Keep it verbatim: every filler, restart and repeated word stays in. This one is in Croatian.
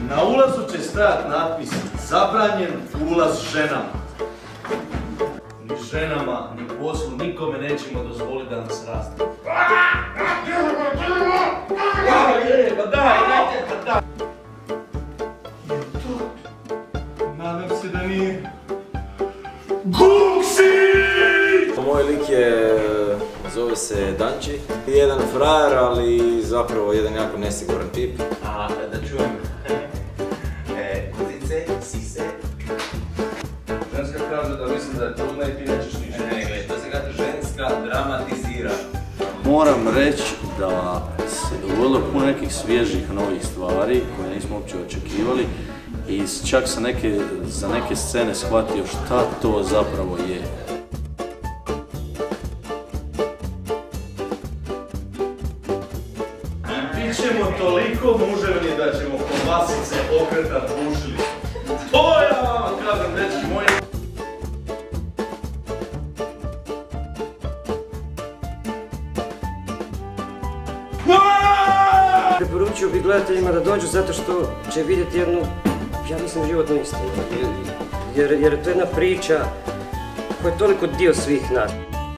Na ulazu će stajati natpis zabranjen ulaz ženama. Ni ženama, ni poslu, nikome nećemo dozvoliti da nas raste. Pa daj, daj, pa daj! Je to? Nadam se da nije... Guksi! Moj lik je, zove se Danči. Jedan frajer, ali zapravo jedan jako nesiguran tip. A da čujem, e, kuzice, sise. Ženska kaže da mislim da je trudna i ti nećeš ništa. Ne, ne, to se kaže ženska dramatizira. Moram reći da se dogodilo puno nekih svježih novih stvari koje nismo uopće očekivali i čak sam neke, za neke scene shvatio šta to zapravo je. Bit ćemo toliko muževni da ćemo kobasice okretat bušili. To ja vam kažem, dečki moji. Preporučio bih gledateljima da dođu zato što će vidjeti jednu, ja mislim, životnu istinu. Jer, jer je to jedna priča koja je toliko dio svih nas.